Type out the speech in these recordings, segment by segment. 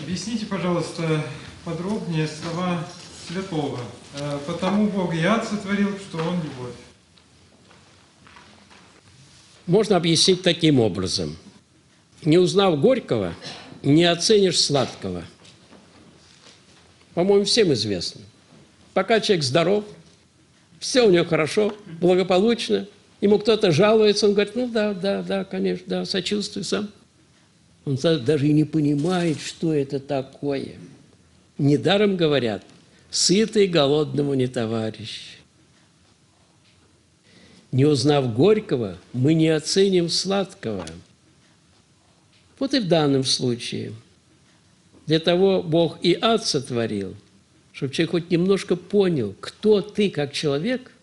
Объясните, пожалуйста, подробнее слова святого. Потому Бог и ад сотворил, что Он любовь. Можно объяснить таким образом. Не узнав горького, не оценишь сладкого. По-моему, всем известно. Пока человек здоров, все у него хорошо, благополучно, ему кто-то жалуется, он говорит, ну да, конечно, да, сочувствую сам. Он даже и не понимает, что это такое. Недаром говорят, сытый голодному не товарищ. Не узнав горького, мы не оценим сладкого. Вот и в данном случае. Для того Бог и ад сотворил, чтобы человек хоть немножко понял, кто ты как человек,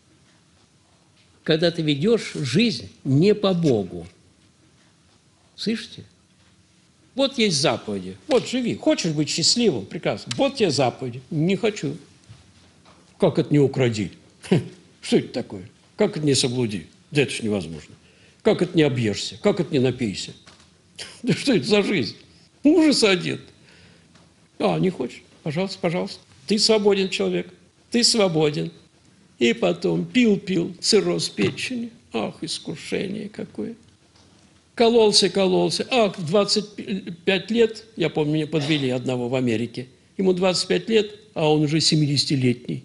когда ты ведешь жизнь не по Богу. Слышите? Вот есть заповеди. Вот живи. Хочешь быть счастливым? Прекрасно. Вот тебе заповеди. Не хочу. Как это не укради? Что это такое? Как это не соблуди? Да это ж невозможно. Как это не объешься? Как это не напейся? Да что это за жизнь? Ужас один. Не хочешь? Пожалуйста, пожалуйста. Ты свободен человек. Ты свободен. И потом пил, цирроз печени. Ах, искушение какое. Кололся. Ах, в 25 лет, я помню, меня подвели одного в Америке. Ему 25 лет, а он уже 70-летний.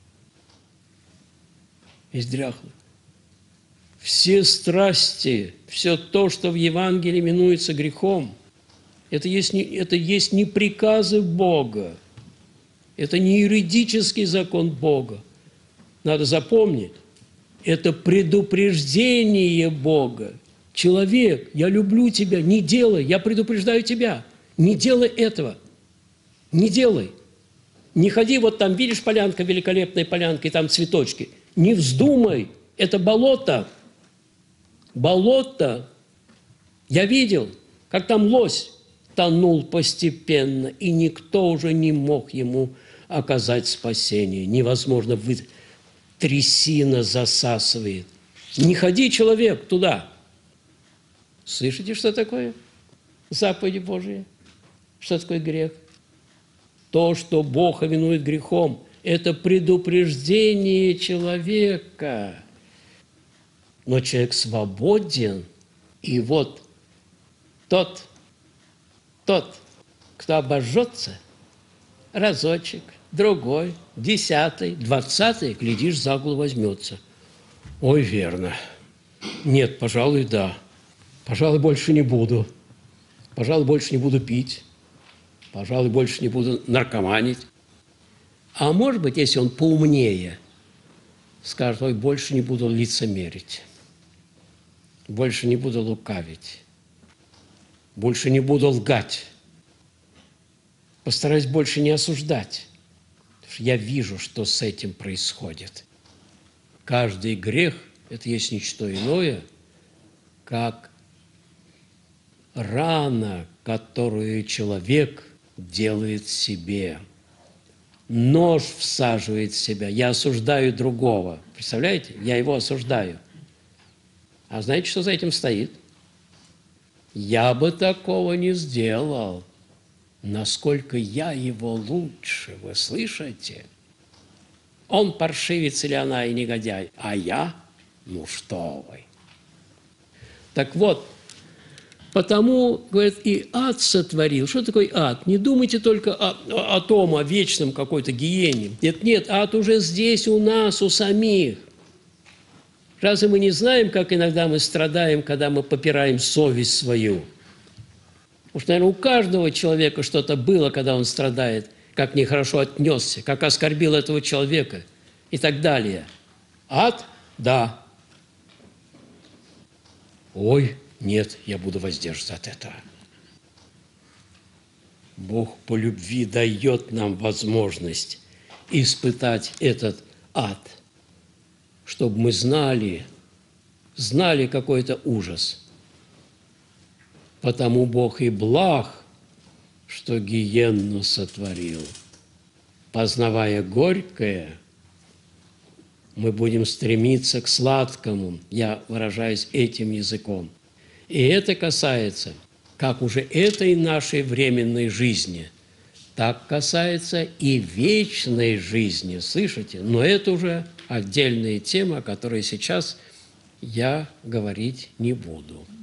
Весь дряхлый. Все страсти, все то, что в Евангелии именуется грехом, это есть не приказы Бога, это не юридический закон Бога. Надо запомнить, это предупреждение Бога. Человек, я люблю тебя, не делай, я предупреждаю тебя, не делай этого, не делай. Не ходи, вот там, видишь, полянка, великолепная полянка, и там цветочки. Не вздумай, это болото. Болото. Я видел, как там лось тонул постепенно, и никто уже не мог ему оказать спасение. Невозможно, трясина засасывает. Не ходи, человек, туда. Слышите, что такое заповеди Божьи? Что такое грех? То, что Бог именует грехом, это предупреждение человека. Но человек свободен, и вот тот, кто обожжется, разочек, другой, 10-й, 20-й, глядишь, за голову возьмется. Ой, верно. Нет, пожалуй, да. Пожалуй, больше не буду. Пожалуй, больше не буду пить. Пожалуй, больше не буду наркоманить. А может быть, если он поумнее, скажет, ой, больше не буду лицемерить. Больше не буду лукавить. Больше не буду лгать. Постараюсь больше не осуждать. Потому что я вижу, что с этим происходит. Каждый грех – это есть ничто иное, как рана, которую человек делает себе. Нож всаживает в себя. Я осуждаю другого. Представляете? Я его осуждаю. А знаете, что за этим стоит? Я бы такого не сделал. Насколько я его лучше, вы слышите? Он паршивец или она и негодяй, а я? Ну что вы? Так вот, потому, говорит, и ад сотворил. Что такое ад? Не думайте только о том, о вечном какой-то гиене. Нет, ад уже здесь у нас, у самих. Разве мы не знаем, как иногда мы страдаем, когда мы попираем совесть свою? Потому что, наверное, у каждого человека что-то было, когда он страдает, как нехорошо отнесся, как оскорбил этого человека и так далее. Ад? Да. Ой, нет, я буду воздерживаться от этого. Бог по любви дает нам возможность испытать этот ад, чтобы мы знали какой-то ужас. Потому Бог и благ, что гиенну сотворил. Познавая горькое, мы будем стремиться к сладкому, я выражаюсь этим языком. И это касается как уже этой нашей временной жизни, так касается и вечной жизни, слышите? Но это уже отдельная тема, о которой сейчас я говорить не буду.